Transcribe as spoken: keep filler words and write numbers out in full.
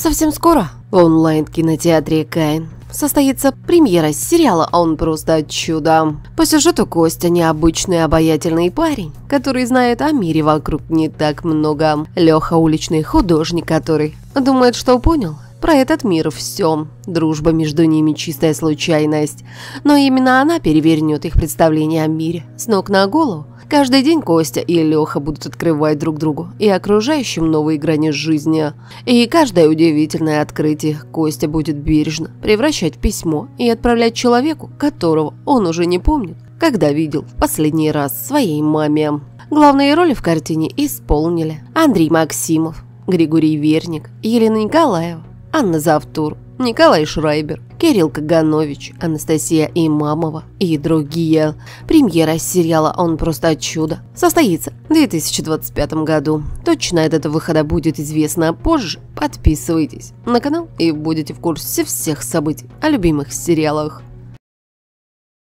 Совсем скоро в онлайн-кинотеатре «Каин» состоится премьера сериала «Он просто чудо». По сюжету Костя необычный обаятельный парень, который знает о мире вокруг не так много. Леха уличный художник, который думает, что понял про этот мир все. Дружба между ними чистая случайность, но именно она перевернет их представление о мире с ног на голову. Каждый день Костя и Леха будут открывать друг другу и окружающим новые грани жизни. И каждое удивительное открытие Костя будет бережно превращать в письмо и отправлять человеку, которого он уже не помнит, когда видел в последний раз своей маме. Главные роли в картине исполнили Андрей Максимов, Григорий Верник, Елена Николаева, Анна Завтур, Николай Шрайбер, Кирилл Каганович, Анастасия Имамова и другие. Премьера сериала «Он просто чудо» состоится в две тысячи двадцать пятом году. Точная дата выхода будет известна позже. Подписывайтесь на канал и будете в курсе всех событий о любимых сериалах.